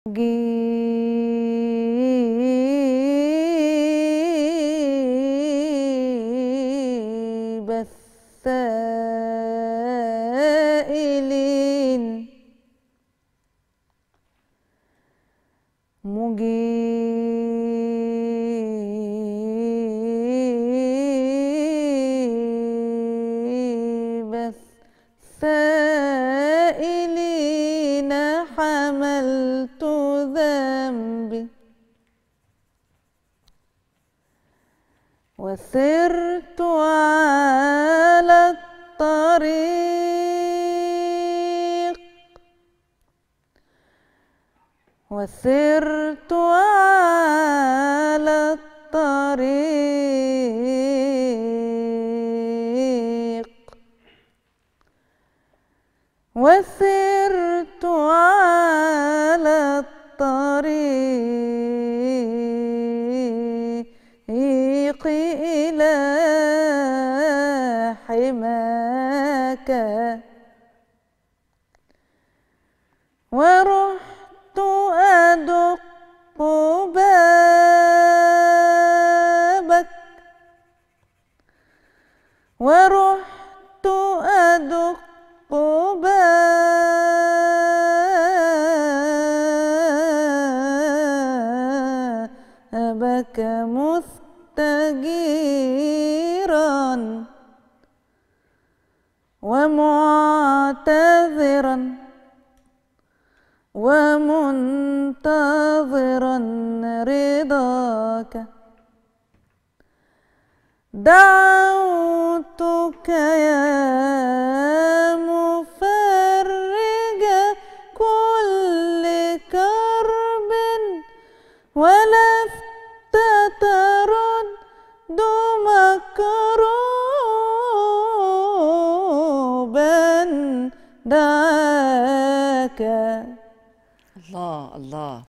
مجيب السائلين مجيب السائلين حملت ذنبي وسرت على الطريق وسرت على الطريق وسرت على الطريق إلى حماك ورحت أدق بابك ورحت أدق بابك مستجيرا ومعتذرا ومنتظرا رضاك دعوتك يا مفرج كل كرب ولست ترد مكروبا دعاك. الله الله.